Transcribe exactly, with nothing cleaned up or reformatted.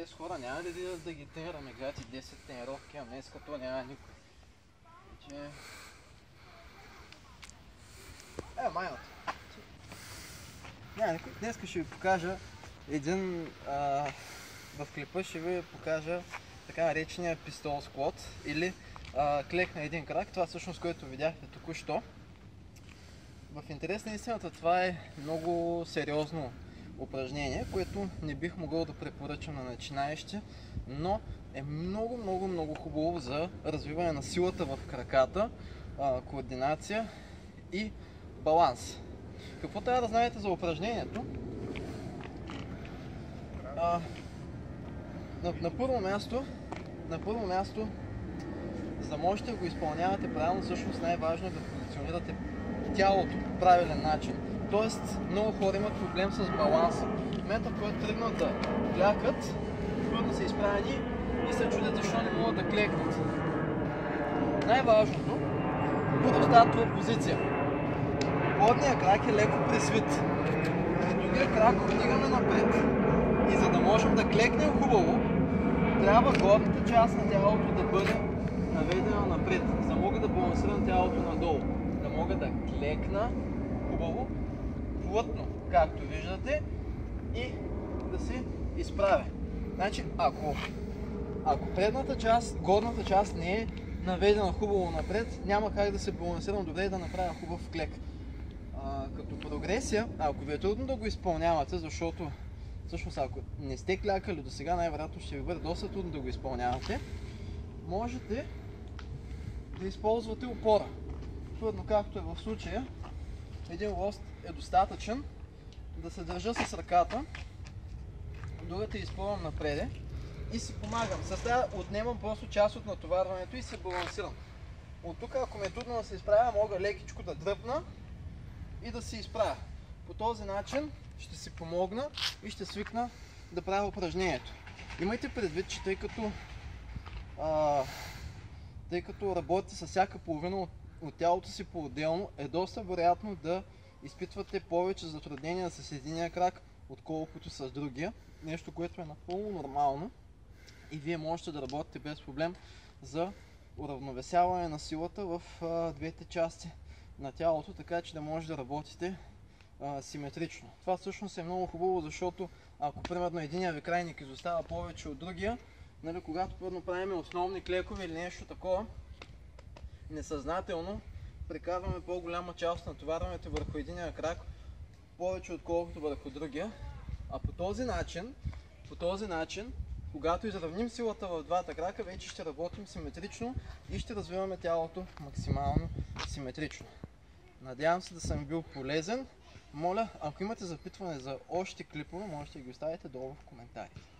днес, хора? Няма ли да, да ги тренираме? Гледате десет тренировки, а днес като няма никой. Че... Е, майната. Няма никой. Днес ще ви покажа един... А, в клипа ще ви покажа така наречения пистол склот или а, клек на един крак. Това всъщност, което видяхте току-що. В интерес на истината това е много сериозно упражнение, което не бих могъл да препоръчам на начинаещи, но е много, много, много хубаво за развиване на силата в краката, координация и баланс. Какво трябва да знаете за упражнението? А, на, на, първо място, на първо място, за да можете да го изпълнявате правилно, всъщност най-важно е да позиционирате тялото по правилен начин. Тоест, много хора имат проблем с баланса. В момента, в който тръгнат да клякат, трудно са изправени и се чудят защо не могат да клекнат. Най-важното, първо стартова позиция. Горният крак е леко присвит. Другия крак вдигаме напред. И за да можем да клекнем хубаво, трябва горната част на тялото да бъде наведена напред, за да мога да балансирам тялото надолу. Да мога да клекна хубаво, плътно, както виждате, и да се изправя. Значи, ако, ако предната част, горната част не е наведена хубаво напред, няма как да се балансирам добре и да направя хубав клек. А, като прогресия, ако ви е трудно да го изпълнявате, защото всъщност ако не сте клякали до сега, най-вероятно ще ви бъде доста трудно да го изпълнявате, можете да използвате опора. Първо, както е в случая, един лост е достатъчен да се държа с ръката, другата изпълвам напреде и си помагам. С това отнемам просто част от натоварването и се балансирам. От тук, ако ме е трудно да се изправя, мога лекичко да дръпна и да се изправя. По този начин ще си помогна и ще свикна да правя упражнението. Имайте предвид, че тъй като, а, тъй като работите с всяка половина от, от тялото си по-отделно, е доста вероятно да изпитвате повече затруднения с единия крак, отколкото с другия. Нещо, което е напълно нормално и вие можете да работите без проблем за уравновесяване на силата в а, двете части на тялото, така че да може да работите а, симетрично. Това всъщност е много хубаво, защото ако примерно единия ви крайник изостава повече от другия, нали, когато първо правим основни клекове или нещо такова, несъзнателно прекарваме по-голяма част от натоварването върху единия крак, повече отколкото върху другия. А по този начин, по този начин, когато изравним силата в двата крака, вече ще работим симетрично и ще развиваме тялото максимално симетрично. Надявам се да съм бил полезен. Моля, ако имате запитване за още клипове, можете да ги оставите долу в коментарите.